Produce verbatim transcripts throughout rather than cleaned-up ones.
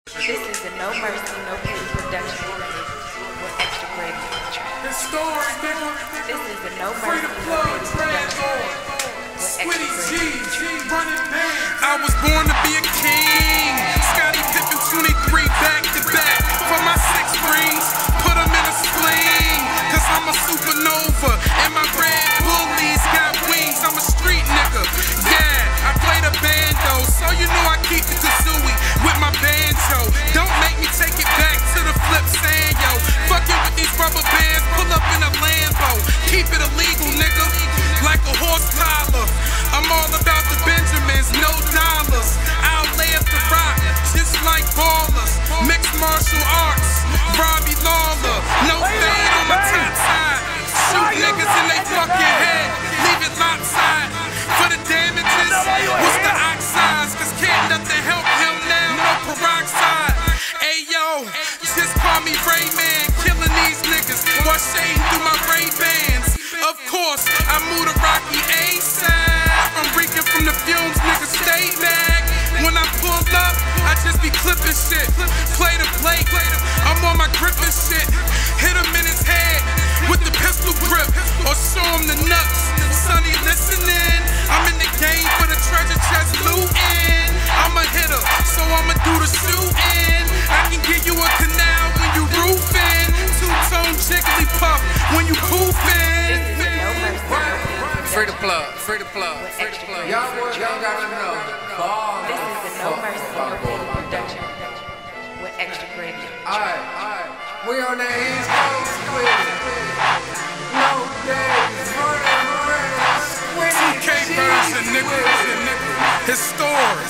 This is a No Mercy, No Pity production with extra gravy on the track. Historic, nigga. This is a No Free Mercy, the No plug, Pity trash production on. with Squiddy extra G, gravy. running bands. I was born to be a king. Scottie Pippen twenty-three back to back. For my six rings, put them in a sling. Cause I'm a supernova and my red bullies got wings. I'm a street nigga. Yeah, I play the bando. So you know I keep the kazooie with my banjo. Don't make me take it back to the flip saying, yo, fucking with these rubber bands, pull up in a Lambo. Keep it illegal, nigga. Like a horse collar. I'm all about the Benjamins, no dollars. I'll lay up the rock, just like ballers. Mixed martial arts, Robbie Lawler. No fade on my top side. Shoot niggas in they fucking head, leave it lopside. For the damages, what's the oxides? Cause can't nothing help him now, no peroxide. Ayo, just call me Rayman, killing these niggas while shading through my Ray-Bans. Of course, I move the Rocky ASAP. I'm reeking from the fumes, niggas stay mad. When I pull up, I just be clipping shit. Play the plate, I'm on my gripping shit. Hit him in his head with the pistol grip, or show him the nuts. Sonny listening, I'm in the game for the treasure chest looting. I'm a hitter, so I'ma do the shooting. I can give you a canal when you roofing. Two-tone jiggly-puff when you poofing. Free the plug, free the plug, free the plug. Y'all boys, y'all gotta know. This is a No Mercy, No Pity production with extra gravy on the track. Alright, alright. We on that East Coast with it. No days, running, running. two K version, nigga. Historic.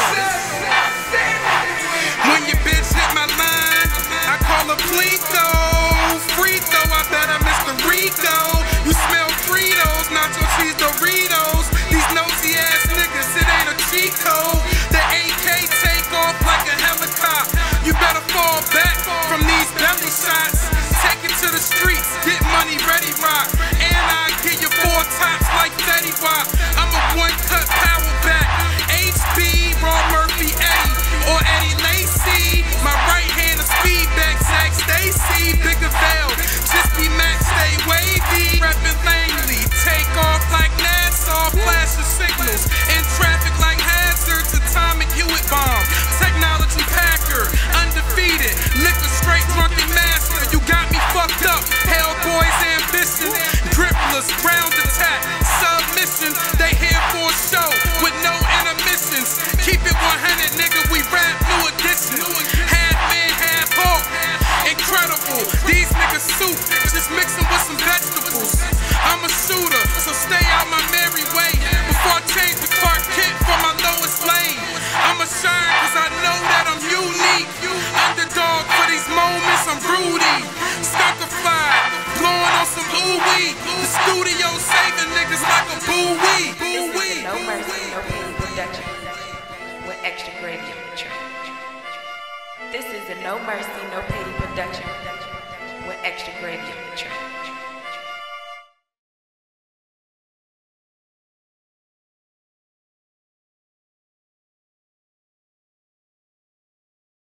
When your bitch hit my line, I call her Plico. Free throw, I bet I missed the Rico. You smell Fritos, nacho cheese Doritos. These nosy ass niggas, it ain't a cheat code. The A K take off like a helicopter. You better fall back from these belly shots. Take it to the streets, get money ready rock. And I give you four tops like Fetty Wap. I'm a one cut power back. H B, Raw Murphy, Eddie, or Eddie Lacy. My right hand a speed back, Zach Stacy, Bigger Veil. Just be Max, stay wavy. Reppin' Langley, take off like Nassau, flash of signals. In traffic like hazards, atomic Hewitt bomb. Technology packer, undefeated. Liquor straight drunken master, you got me fucked up. Hellboy's ambition, gripless, ground attack, submission. They here for a show with no intermissions. Keep it one hundred, nigga, we rap new edition. Half man, half hawk, incredible. These niggas soup, just mix them with some vegetables. I'm a shooter, so stay out my merry way. Before I change the Clark Kent for my lowest lane. I'ma shine cause I know that I'm unique. Underdog for these moments, I'm Rudy. Skunkified, blowing on some ooh-wee. The studio saving niggas like a boo-wee. This is a No Mercy, No Pity production with extra gravy on the track. This is a No Mercy, No Pity production with extra gravy on the track.